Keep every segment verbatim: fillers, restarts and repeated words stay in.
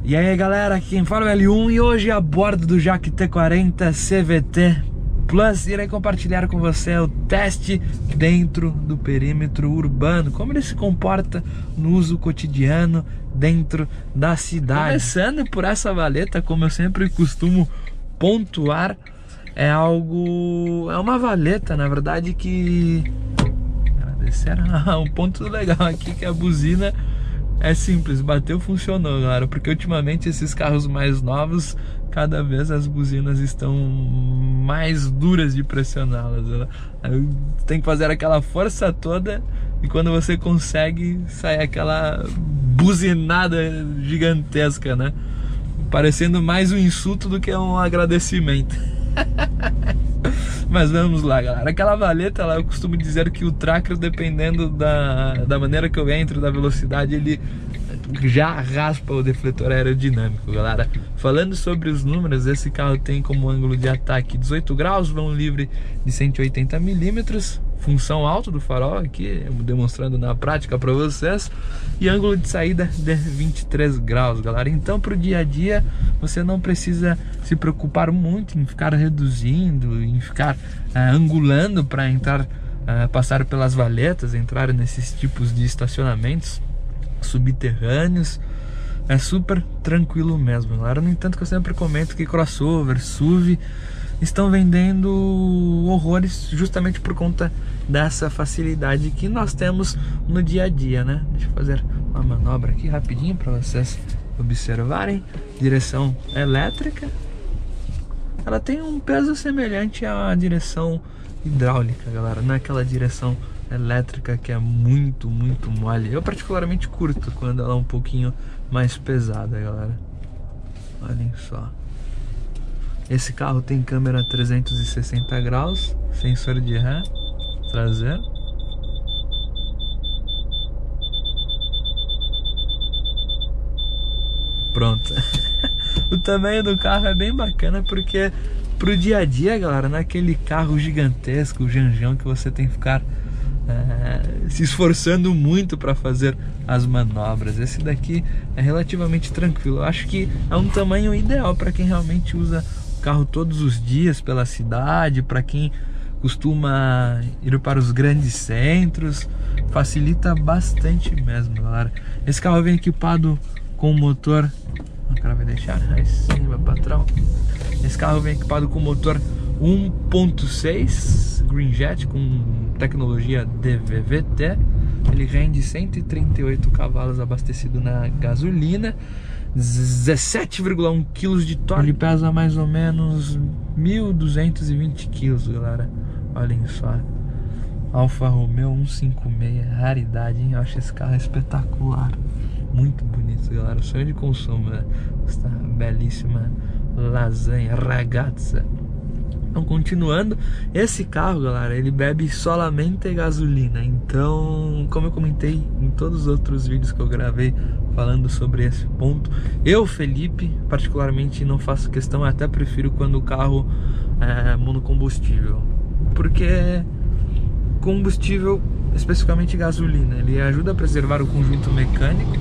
E aí galera, aqui quem fala é o L um e hoje a bordo do Jaque T quarenta C V T Plus irei compartilhar com você o teste dentro do perímetro urbano, como ele se comporta no uso cotidiano dentro da cidade. Começando por essa valeta, como eu sempre costumo pontuar, é algo, é uma valeta na verdade que... Ah, um ponto legal aqui que a buzina é simples, bateu, funcionou, galera, porque ultimamente esses carros mais novos, cada vez as buzinas estão mais duras de pressioná-las, né? Tem que fazer aquela força toda e quando você consegue, sai aquela buzinada gigantesca, né? Parecendo mais um insulto do que um agradecimento. Mas vamos lá, galera. Aquela valeta, ela, eu costumo dizer que o tracker, dependendo da, da maneira que eu entro, da velocidade, ele já raspa o defletor aerodinâmico, galera. Falando sobre os números, esse carro tem como ângulo de ataque dezoito graus, vão livre de cento e oitenta milímetros, função alto do farol aqui, demonstrando na prática para vocês, e ângulo de saída de vinte e três graus, galera. Então para o dia a dia você não precisa se preocupar muito em ficar reduzindo, em ficar uh, angulando para entrar, uh, passar pelas valetas, entrar nesses tipos de estacionamentos subterrâneos. É super tranquilo mesmo, galera. No entanto, que eu sempre comento que crossover, S U V estão vendendo horrores justamente por conta dessa facilidade que nós temos no dia a dia, né? Deixa eu fazer uma manobra aqui rapidinho para vocês observarem. Direção elétrica, ela tem um peso semelhante à direção hidráulica, galera, não é aquela direção elétrica que é muito, muito mole. Eu particularmente curto quando ela é um pouquinho mais pesada, galera. Olhem só. Esse carro tem câmera trezentos e sessenta graus, sensor de ré traseiro. Pronto. O tamanho do carro é bem bacana porque pro dia a dia, galera, não é aquele carro gigantesco, o janjão que você tem que ficar é, se esforçando muito para fazer as manobras. Esse daqui é relativamente tranquilo. Eu acho que é um tamanho ideal para quem realmente usa carro todos os dias pela cidade, para quem costuma ir para os grandes centros, facilita bastante mesmo, galera. Esse carro vem equipado com motor, o cara vai deixar aí sim, meu patrão. Esse carro vem equipado com motor um ponto seis Greenjet com tecnologia D V V T. Ele rende cento e trinta e oito cavalos abastecido na gasolina, dezessete vírgula um quilos de torque. Ele pesa mais ou menos mil duzentos e vinte quilos, galera. Olhem só. Alfa Romeo cento e cinquenta e seis, raridade, hein? Eu acho esse carro espetacular. Muito bonito, galera. Sonho de consumo, né? Esta belíssima lasanha, ragazza. Então, continuando, esse carro, galera, ele bebe solamente gasolina. Então, como eu comentei em todos os outros vídeos que eu gravei falando sobre esse ponto, eu, Felipe, particularmente não faço questão, até prefiro quando o carro é monocombustível, porque combustível, especificamente gasolina, ele ajuda a preservar o conjunto mecânico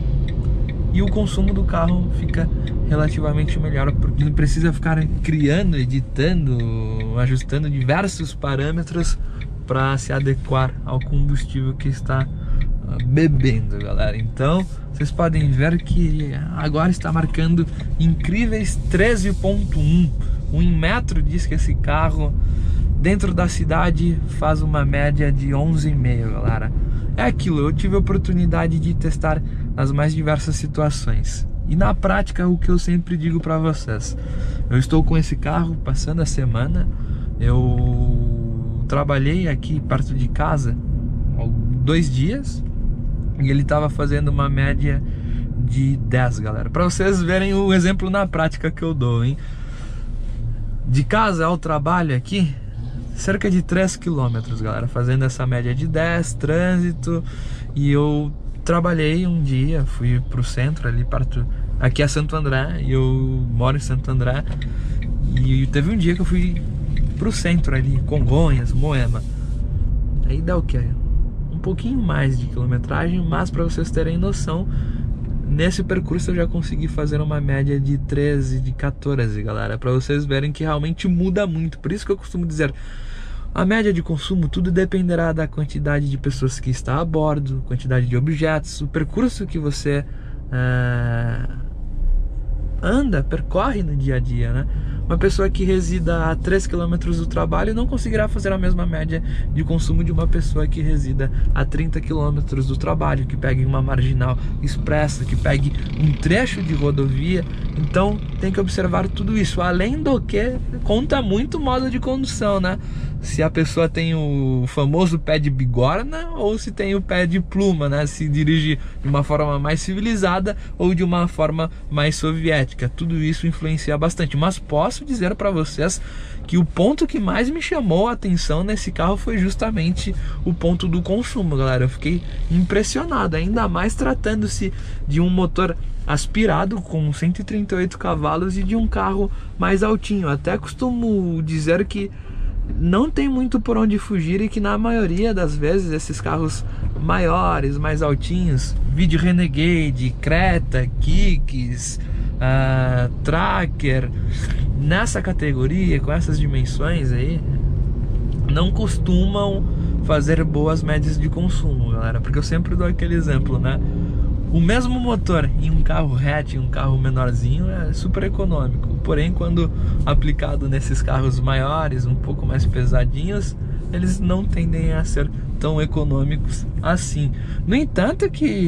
e o consumo do carro fica relativamente melhor, porque não precisa ficar criando, editando, ajustando diversos parâmetros para se adequar ao combustível que está bebendo, galera. Então vocês podem ver que agora está marcando incríveis treze ponto um. O Inmetro diz que esse carro dentro da cidade faz uma média de onze vírgula cinco, galera. É aquilo, eu tive a oportunidade de testar nas mais diversas situações. E na prática, o que eu sempre digo para vocês, eu estou com esse carro passando a semana, eu trabalhei aqui perto de casa há dois dias e ele estava fazendo uma média de dez, galera. Para vocês verem o exemplo na prática que eu dou, hein? De casa ao trabalho aqui, cerca de três quilômetros, galera, fazendo essa média de dez, trânsito. E eu trabalhei um dia, fui pro centro ali perto, aqui é Santo André, e eu moro em Santo André, e teve um dia que eu fui pro centro ali, Congonhas, Moema, aí dá o que? Um pouquinho mais de quilometragem, mas para vocês terem noção, nesse percurso eu já consegui fazer uma média de treze, de quatorze, galera, para vocês verem que realmente muda muito. Por isso que eu costumo dizer, a média de consumo tudo dependerá da quantidade de pessoas que está a bordo, quantidade de objetos, o percurso que você é, anda, percorre no dia a dia, né? Uma pessoa que resida a três quilômetros do trabalho não conseguirá fazer a mesma média de consumo de uma pessoa que resida a trinta quilômetros do trabalho, que pegue uma marginal expressa, que pegue um trecho de rodovia. Então tem que observar tudo isso, além do que conta muito o modo de condução, né? Se a pessoa tem o famoso pé de bigorna ou se tem o pé de pluma, né? Se dirige de uma forma mais civilizada ou de uma forma mais soviética. Tudo isso influencia bastante. Mas posso dizer para vocês que o ponto que mais me chamou a atenção nesse carro foi justamente o ponto do consumo, galera. Eu fiquei impressionado, ainda mais tratando-se de um motor aspirado com cento e trinta e oito cavalos e de um carro mais altinho. Até costumo dizer que não tem muito por onde fugir e que na maioria das vezes esses carros maiores, mais altinhos, vídeo Renegade, Creta, Kicks, uh, Tracker, nessa categoria, com essas dimensões aí, não costumam fazer boas médias de consumo, galera, porque eu sempre dou aquele exemplo, né? O mesmo motor em um carro hatch, em um carro menorzinho, é super econômico. Porém, quando aplicado nesses carros maiores, um pouco mais pesadinhos, eles não tendem a ser tão econômicos assim. No entanto,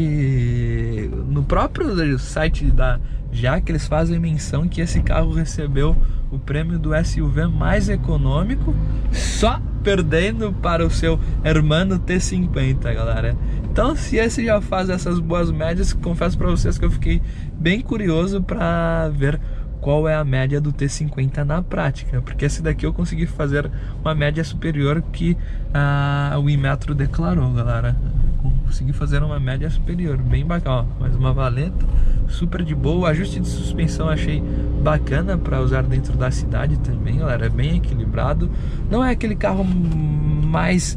que no próprio site da Jack eles fazem menção que esse carro recebeu o prêmio do S U V mais econômico, só perdendo para o seu hermano T cinquenta, galera. Então, se esse já faz essas boas médias, confesso para vocês que eu fiquei bem curioso para ver qual é a média do T cinquenta na prática, porque esse daqui eu consegui fazer uma média superior que a, o Inmetro declarou, galera. Consegui fazer uma média superior, bem bacana. Ó, mais uma valeta, super de boa. O ajuste de suspensão achei bacana para usar dentro da cidade também, galera. É bem equilibrado. Não é aquele carro mais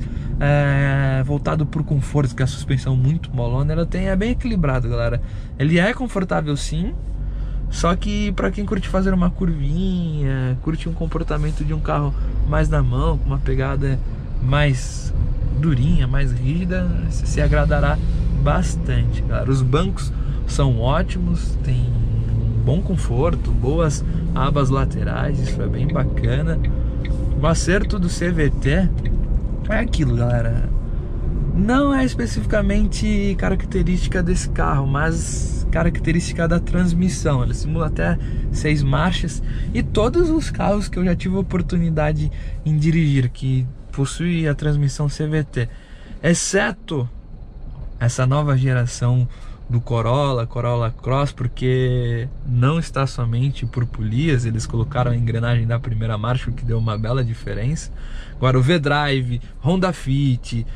é, voltado por conforto, que a suspensão muito molona. Ela tem, é bem equilibrado, galera. Ele é confortável sim, só que para quem curte fazer uma curvinha, curte um comportamento de um carro mais na mão, com uma pegada mais durinha, mais rígida, se agradará bastante, galera. Os bancos são ótimos, tem bom conforto, boas abas laterais, isso é bem bacana. O acerto do C V T é aquilo, galera. Não é especificamente característica desse carro, mas característica da transmissão. Ele simula até seis marchas, e todos os carros que eu já tive a oportunidade em dirigir que possui a transmissão C V T, exceto essa nova geração do Corolla, Corolla Cross, porque não está somente por polias, eles colocaram a engrenagem da primeira marcha, o que deu uma bela diferença. Agora o V-Drive, Honda Fit,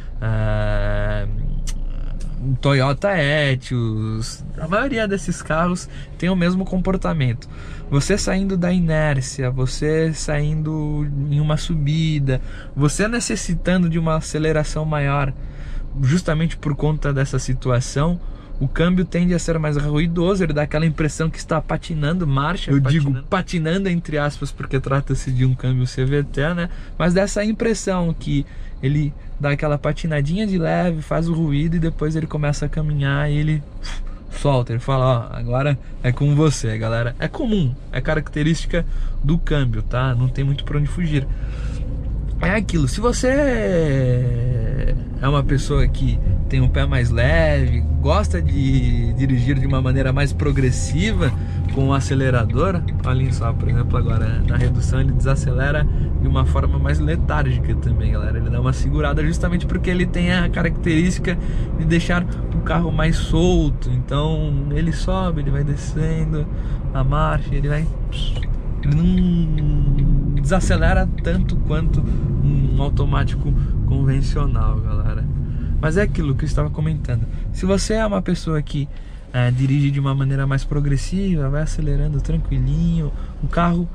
uh, Toyota Etios, a maioria desses carros tem o mesmo comportamento. Você saindo da inércia, você saindo em uma subida, você necessitando de uma aceleração maior, justamente por conta dessa situação, o câmbio tende a ser mais ruidoso, ele dá aquela impressão que está patinando marcha. Eu patinando. digo patinando entre aspas, porque trata-se de um câmbio C V T, né? Mas dessa impressão que ele dá aquela patinadinha de leve, faz o ruído e depois ele começa a caminhar e ele solta, ele fala, ó, agora é com você, galera. É comum, é característica do câmbio, tá? Não tem muito por onde fugir. É aquilo, se você é uma pessoa que tem um pé mais leve, gosta de dirigir de uma maneira mais progressiva com o acelerador, olhem só, por exemplo, agora na redução ele desacelera de uma forma mais letárgica também, galera. Ele dá uma segurada justamente porque ele tem a característica de deixar o carro mais solto. Então ele sobe, ele vai descendo a marcha, ele vai... ele não desacelera tanto quanto um automático convencional, galera. Mas é aquilo que eu estava comentando. Se você é uma pessoa que é, dirige de uma maneira mais progressiva, vai acelerando tranquilinho, o carro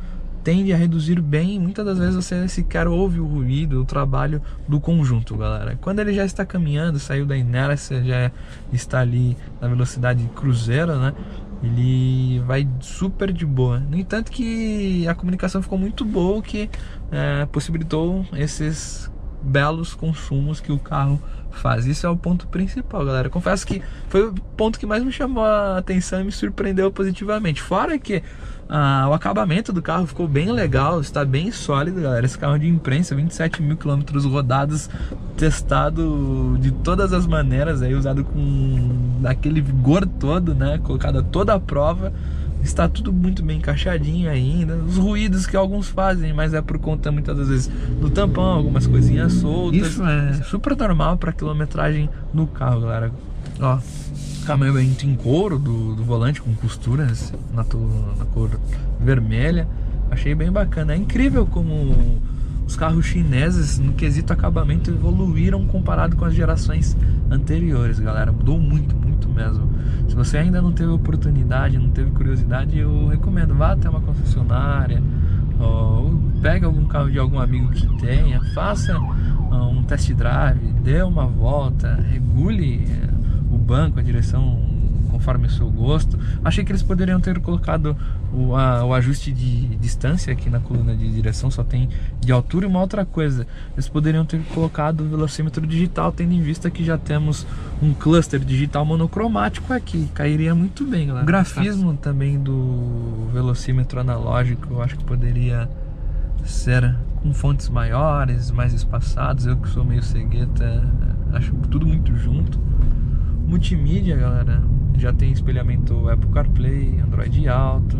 tende a reduzir bem. Muitas das vezes você sequer ouve o ruído, o trabalho do conjunto, galera. Quando ele já está caminhando, saiu da inércia, já está ali na velocidade cruzeiro, né? Ele vai super de boa. No entanto que a comunicação ficou muito boa, que é, possibilitou esses belos consumos que o carro faz. Isso é o ponto principal, galera. Confesso que foi o ponto que mais me chamou a atenção e me surpreendeu positivamente. Fora que ah, o acabamento do carro ficou bem legal, está bem sólido, galera. Esse carro de imprensa, vinte e sete mil quilômetros rodados, testado de todas as maneiras, aí, usado com aquele vigor todo, né? Colocado a toda a prova. Está tudo muito bem encaixadinho ainda. Os ruídos que alguns fazem, mas é por conta muitas das vezes do tampão, algumas coisinhas soltas. Isso é super normal para quilometragem no carro, galera. Ó, acabamento em couro do, do volante com costuras na, na cor vermelha. Achei bem bacana. É incrível como os carros chineses no quesito acabamento evoluíram comparado com as gerações anteriores, galera. Mudou muito, muito mesmo. Se você ainda não teve oportunidade, não teve curiosidade, eu recomendo, vá até uma concessionária, ou pegue algum carro de algum amigo que tenha, faça um test drive, dê uma volta, regule o banco, a direção conforme o seu gosto. Achei que eles poderiam ter colocado o, a, o ajuste de distância aqui na coluna de direção, só tem de altura. E uma outra coisa, eles poderiam ter colocado o velocímetro digital, tendo em vista que já temos um cluster digital monocromático aqui, cairia muito bem, galera. O grafismo também do velocímetro analógico, eu acho que poderia ser com fontes maiores, mais espaçados. Eu que sou meio cegueta, acho tudo muito junto. Multimídia, galera, já tem espelhamento Apple CarPlay, Android Auto.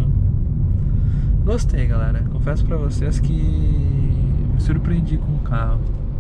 Gostei, galera. Confesso pra vocês que me surpreendi com o carro.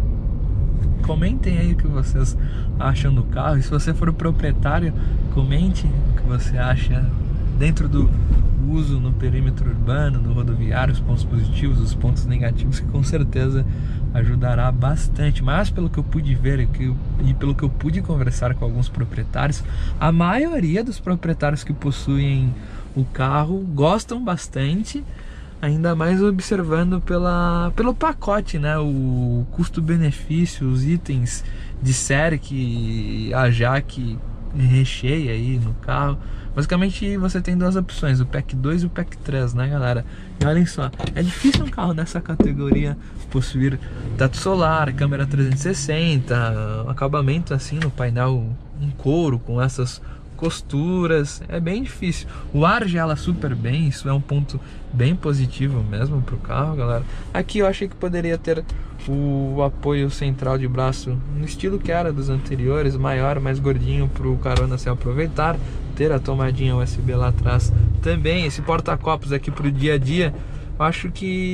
Comentem aí o que vocês acham do carro. E se você for o proprietário, comente o que você acha dentro do uso no perímetro urbano, no rodoviário, os pontos positivos, os pontos negativos, que com certeza ajudará bastante. Mas pelo que eu pude ver e, que eu, e pelo que eu pude conversar com alguns proprietários, a maioria dos proprietários que possuem o carro gostam bastante, ainda mais observando pela, pelo pacote, né? O custo-benefício, os itens de série que a Jaque recheia aí no carro. Basicamente você tem duas opções, o pack dois e o pack três, né, galera? E olhem só, é difícil um carro nessa categoria possuir teto solar, câmera trezentos e sessenta, acabamento assim no painel em couro com essas costuras, é bem difícil. O ar gela super bem, isso é um ponto bem positivo mesmo pro carro, galera. Aqui eu achei que poderia ter o apoio central de braço no estilo que era dos anteriores, maior, mais gordinho, pro carona se aproveitar, ter a tomadinha U S B lá atrás também. Esse porta-copos aqui pro dia a dia, eu acho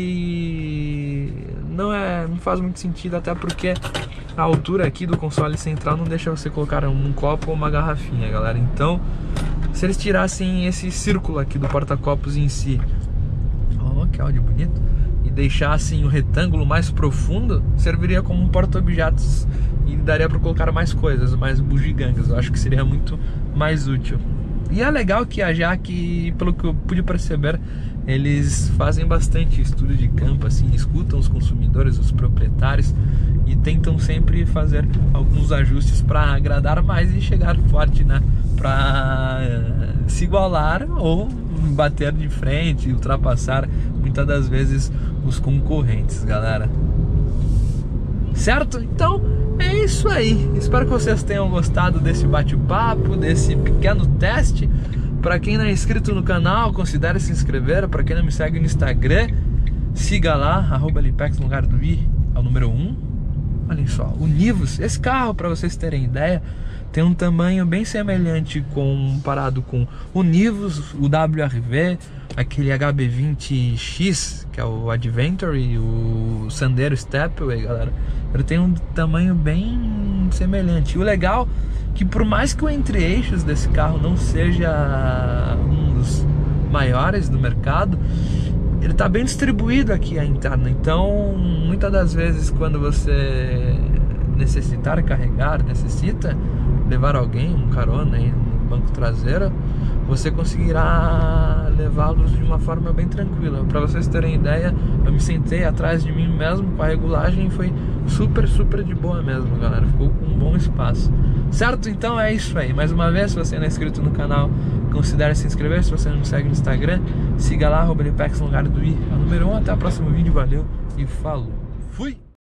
que não é, não faz muito sentido, até porque a altura aqui do console central não deixa você colocar um copo ou uma garrafinha, galera. Então, se eles tirassem esse círculo aqui do porta-copos em si, ó, que áudio bonito, e deixassem o retângulo mais profundo, serviria como um porta-objetos e daria para colocar mais coisas, mais bugigangas. Eu acho que seria muito mais útil. E é legal que a Jaque, pelo que eu pude perceber, eles fazem bastante estudo de campo, assim, escutam os consumidores, os proprietários, e tentam sempre fazer alguns ajustes para agradar mais e chegar forte, né? Para se igualar ou bater de frente, ultrapassar muitas das vezes os concorrentes, galera. Certo? Então é isso aí. Espero que vocês tenham gostado desse bate-papo, desse pequeno teste. Para quem não é inscrito no canal, considere se inscrever. Para quem não me segue no Instagram, siga lá, arroba Lipex no lugar do i, é o número um. Olhem só, o Nivus, esse carro, para vocês terem ideia, tem um tamanho bem semelhante comparado com o Nivus, o W R V, aquele H B vinte X, que é o Adventure, e o Sandero Stepway, galera. Ele tem um tamanho bem semelhante. E o legal é que, por mais que o entre-eixos desse carro não seja um dos maiores do mercado, ele está bem distribuído aqui a interna. Então, muitas das vezes, quando você necessitar carregar, necessita levar alguém, um carona aí no banco traseiro, você conseguirá levá-los de uma forma bem tranquila. Para vocês terem ideia, eu me sentei atrás de mim mesmo com a regulagem e foi super, super de boa mesmo, galera. Ficou com um bom espaço. Certo? Então é isso aí. Mais uma vez, se você não é inscrito no canal, considere se inscrever. Se você não me segue no Instagram, siga lá, arroba Lipex no lugar do i. É o número um. Até o próximo vídeo. Valeu e falou. Fui!